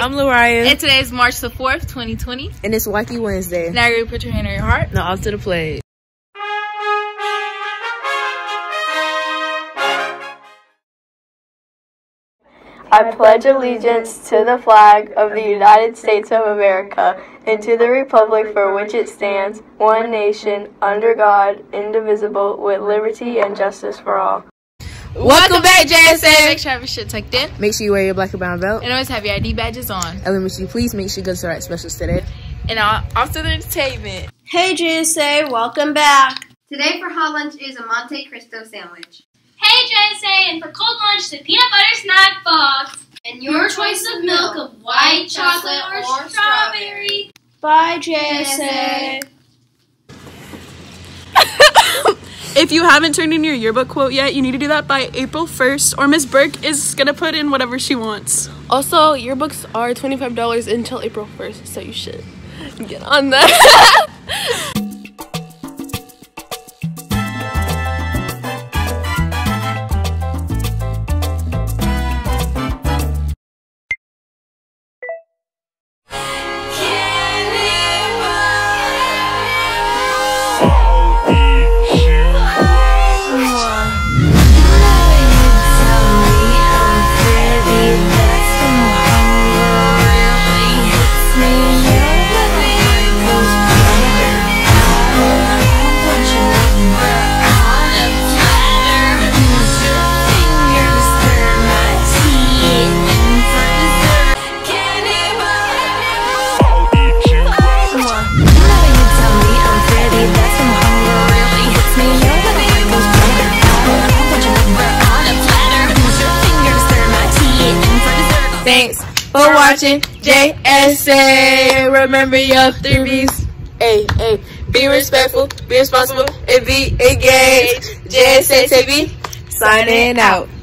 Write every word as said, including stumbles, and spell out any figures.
I'm Lariah. And today is March the fourth, twenty twenty. And it's Wacky Wednesday. Now you put your hand on your heart. Now off to the play. I pledge allegiance to the flag of the United States of America and to the republic for which it stands, one nation, under God, indivisible, with liberty and justice for all. Welcome back, J S A T V. Make sure you have your shit tucked in. Make sure you wear your black and brown belt. And always have your I D badges on. And make sure you please make sure you go to the right specials today. And off to the entertainment. Hey J S A, welcome back. Today for hot lunch is a Monte Cristo sandwich. Hey J S A, and for cold lunch, the peanut butter snack box. And your, your choice of milk of white chocolate or, or strawberry. Bye J S A. If you haven't turned in your yearbook quote yet, you need to do that by April first, or Miss Burke is going to put in whatever she wants. Also, yearbooks are twenty-five dollars until April first, so you should get on that. Thanks for watching J S A. Remember your three B's. A, A. Be respectful, be responsible, and be engaged. J S A T V, signing out.